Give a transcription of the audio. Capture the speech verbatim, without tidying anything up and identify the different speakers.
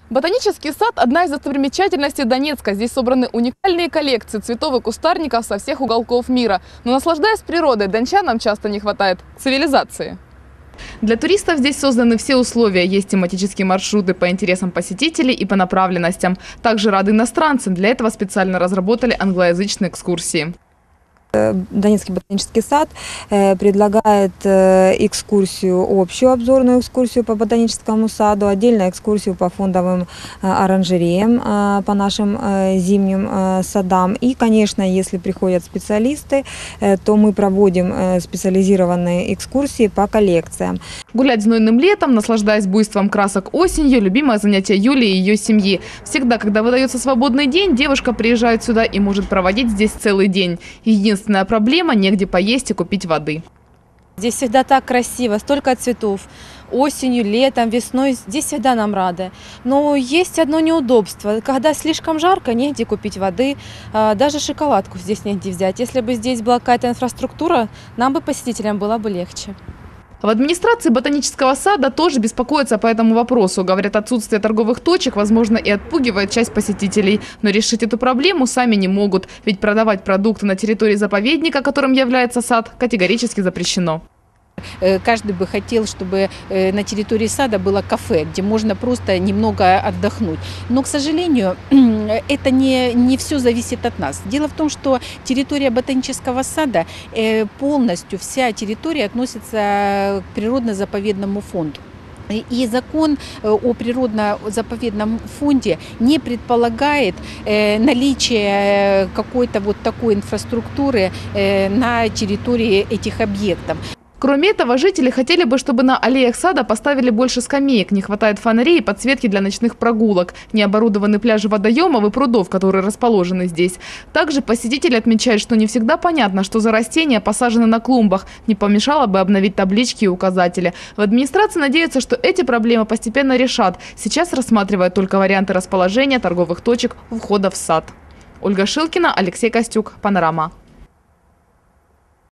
Speaker 1: Ботанический сад – одна из достопримечательностей Донецка. Здесь собраны уникальные коллекции цветов и кустарников со всех уголков мира. Но, наслаждаясь природой, дончанам часто не хватает цивилизации. Для туристов здесь созданы все условия. Есть тематические маршруты по интересам посетителей и по направленностям. Также рады иностранцам. Для этого специально разработали англоязычные экскурсии.
Speaker 2: Донецкий ботанический сад предлагает экскурсию, общую обзорную экскурсию по ботаническому саду, отдельно экскурсию по фондовым оранжереям, по нашим зимним садам. И, конечно, если приходят специалисты, то мы проводим специализированные экскурсии по коллекциям.
Speaker 1: Гулять знойным летом, наслаждаясь буйством красок осенью – любимое занятие Юлии и ее семьи. Всегда, когда выдается свободный день, девушка приезжает сюда и может проводить здесь целый день. Единственное Единственная проблема – негде поесть и купить воды.
Speaker 3: Здесь всегда так красиво, столько цветов. Осенью, летом, весной. Здесь всегда нам рады. Но есть одно неудобство. Когда слишком жарко, негде купить воды. Даже шоколадку здесь негде взять. Если бы здесь была какая-то инфраструктура, нам бы, посетителям, было бы легче.
Speaker 1: В администрации ботанического сада тоже беспокоятся по этому вопросу. Говорят, отсутствие торговых точек, возможно, и отпугивает часть посетителей. Но решить эту проблему сами не могут. Ведь продавать продукты на территории заповедника, которым является сад, категорически запрещено.
Speaker 4: Каждый бы хотел, чтобы на территории сада было кафе, где можно просто немного отдохнуть. Но, к сожалению, это не, не все зависит от нас. Дело в том, что территория ботанического сада, полностью вся территория относится к природно-заповедному фонду. И закон о природно-заповедном фонде не предполагает наличие какой-то вот такой инфраструктуры на территории этих объектов.
Speaker 1: Кроме этого, жители хотели бы, чтобы на аллеях сада поставили больше скамеек. Не хватает фонарей и подсветки для ночных прогулок. Не оборудованы пляжи водоемов и прудов, которые расположены здесь. Также посетители отмечают, что не всегда понятно, что за растения посажены на клумбах. Не помешало бы обновить таблички и указатели. В администрации надеются, что эти проблемы постепенно решат. Сейчас рассматривают только варианты расположения торговых точек у входа в сад. Ольга Шилкина, Алексей Костюк, Панорама.